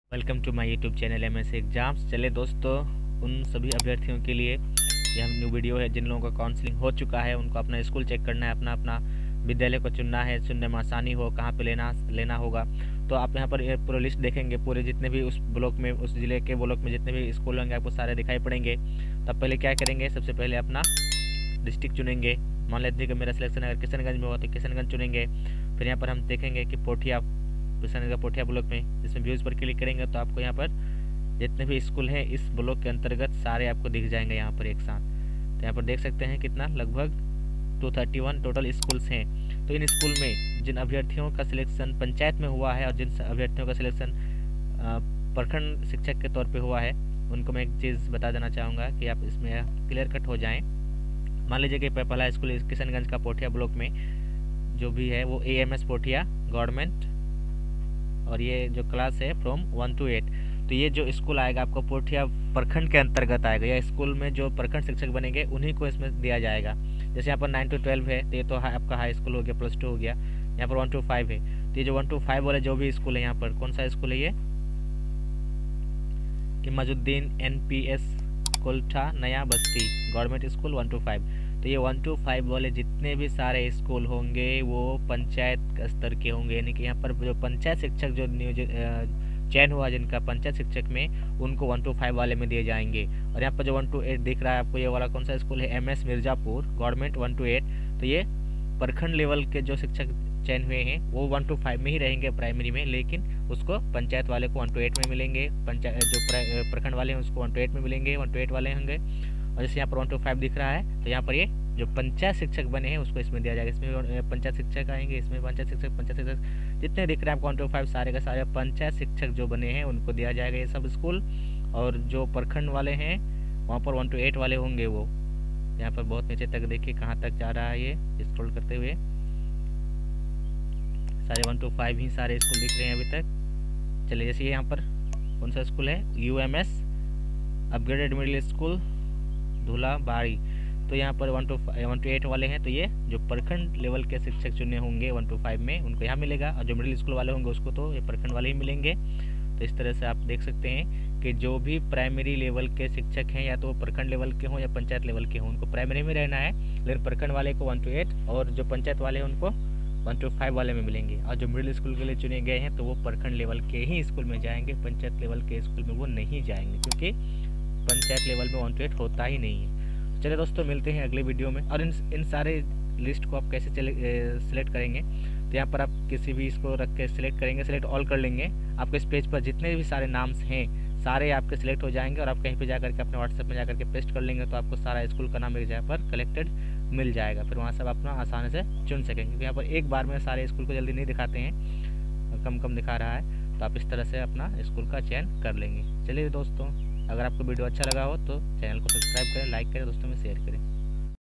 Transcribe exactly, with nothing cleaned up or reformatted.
Welcome to my YouTube channel M S exams. चले दोस्तों, उन सभी अभ्यर्थियों के लिए ये हम न्यू वीडियो है जिन लोगों का काउंसलिंग हो चुका है, उनको अपना स्कूल चेक करना है, अपना अपना विद्यालय को चुनना है, चुनने में आसानी हो, कहाँ पे लेना लेना होगा। तो आप यहाँ पर ये पूरा लिस्ट देखेंगे, पूरे जितने भी उस ब्लॉक में, उस ज़िले के ब्लॉक में जितने भी स्कूल होंगे आपको सारे दिखाई पड़ेंगे। तब पहले क्या करेंगे, सबसे पहले अपना डिस्ट्रिक्ट चुनेंगे। मान लेते हैं कि मेरा सिलेक्शन अगर किशनगंज में हुआ तो किशनगंज चुनेंगे। फिर यहाँ पर हम देखेंगे कि पोठिया, किशनगंज का पोठिया ब्लॉक में, इसमें व्यूज़ पर क्लिक करेंगे तो आपको यहाँ पर जितने भी स्कूल हैं इस ब्लॉक के अंतर्गत सारे आपको दिख जाएंगे यहाँ पर एक साथ। तो यहाँ पर देख सकते हैं कितना, लगभग दो सौ इकतीस टोटल स्कूल्स हैं। तो इन स्कूल में जिन अभ्यर्थियों का सिलेक्शन पंचायत में हुआ है और जिन अभ्यर्थियों का सिलेक्शन प्रखंड शिक्षक के तौर पे हुआ है, उनको मैं एक चीज़ बता देना चाहूँगा कि आप इसमें क्लियर कट हो जाएँ। मान लीजिए कि पहला स्कूल किशनगंज का पोठिया ब्लॉक में जो भी है वो A M S Pothia government, और ये जो क्लास है फ्रॉम वन टू एट। तो ये जो स्कूल आएगा आपको पोठिया प्रखंड के अंतर्गत आएगा। यह स्कूल में जो प्रखंड शिक्षक बनेंगे उन्हीं को इसमें दिया जाएगा। जैसे यहाँ पर नाइन टू ट्वेल्व है तो ये तो आपका हाई स्कूल हो गया, प्लस टू हो गया। यहाँ पर वन टू फाइव है तो ये जो वन टू फाइव वाले जो भी स्कूल है, यहाँ पर कौन सा स्कूल है ये, Imajuddin N P S Koltha Naya Basti government school one two five. तो ये वन टू फाइव वाले जितने भी सारे स्कूल होंगे वो पंचायत स्तर के होंगे, यानी कि यहाँ पर जो पंचायत शिक्षक जो नियोजित चयन हुआ जिनका पंचायत शिक्षक में, उनको वन टू फाइव वाले में दिए जाएंगे। और यहाँ पर जो वन टू एट दिख रहा है आपको, ये वाला कौन सा स्कूल है, M S Mirzapur government one two eight. तो ये प्रखंड लेवल के जो शिक्षक चयन हुए हैं वो वन टू फाइव में ही रहेंगे प्राइमरी में, लेकिन उसको पंचायत वाले को वन टू एट में मिलेंगे। पंचायत जो प्रखंड वाले हैं उसको वन टू एट में मिलेंगे, वन टू एट वाले होंगे। और जैसे यहाँ पर वन टू फाइव दिख रहा है तो यहाँ पर ये जो पंचायत शिक्षक बने हैं उसको इसमें दिया जाएगा। इसमें पंचायत शिक्षक आएंगे, इसमें पंचायत शिक्षक पंचायत शिक्षक जितने दिख रहे हैं आपको वन टू फाइव सारे का सारे पंचायत शिक्षक जो बने हैं उनको दिया जाएगा ये सब स्कूल। और जो प्रखंड वाले हैं वहाँ पर वन टू एट वाले होंगे वो। यहाँ पर बहुत नीचे तक देखिए कहाँ तक जा रहा है, ये स्क्रॉल करते हुए सारे वन टू फाइव ही सारे स्कूल दिख रहे हैं अभी तक। चलिए, जैसे यहाँ पर कौन सा स्कूल है, U M S upgraded middle school Dhula Bari. तो यहाँ पर one two one two eight वाले हैं, तो ये जो प्रखंड लेवल के शिक्षक चुने होंगे वन टू फाइव में उनको यहाँ मिलेगा, और जो मिडिल स्कूल वाले होंगे उसको तो ये प्रखंड वाले ही मिलेंगे। तो इस तरह से आप देख सकते हैं कि जो भी प्राइमरी लेवल के शिक्षक हैं, या तो प्रखंड लेवल के हों या पंचायत लेवल के हों, उनको प्राइमरी में रहना है, लेकिन प्रखंड वाले को वन टू एट और जो पंचायत वाले हैं उनको वन टू फाइव वाले में मिलेंगे। और जो मिडिल स्कूल के लिए चुने गए हैं तो वो प्रखंड लेवल के ही स्कूल में जाएंगे, पंचायत लेवल के स्कूल में वो नहीं जाएंगे, क्योंकि पंचायत लेवल में वन टू एट होता ही नहीं है। चलिए दोस्तों, मिलते हैं अगले वीडियो में। और इन इन सारे लिस्ट को आप कैसे चले सिलेक्ट करेंगे, तो यहाँ पर आप किसी भी इसको रख के सिलेक्ट करेंगे, सिलेक्ट ऑल कर लेंगे। आपके इस पेज पर जितने भी सारे नाम्स हैं सारे आपके सिलेक्ट हो जाएंगे, और आप कहीं पे जाकर के अपने व्हाट्सएप में जाकर के पेस्ट कर लेंगे तो आपको सारा स्कूल का नाम एक जगह पर कलेक्टेड मिल जाएगा। फिर वहाँ से आप अपना आसानी से चुन सकेंगे, क्योंकि यहाँ पर एक बार में सारे स्कूल को जल्दी नहीं दिखाते हैं, कम कम दिखा रहा है। तो आप इस तरह से अपना स्कूल का चयन कर लेंगे। चलिए दोस्तों, अगर आपको वीडियो अच्छा लगा हो तो चैनल को सब्सक्राइब करें, लाइक करें, दोस्तों में शेयर करें।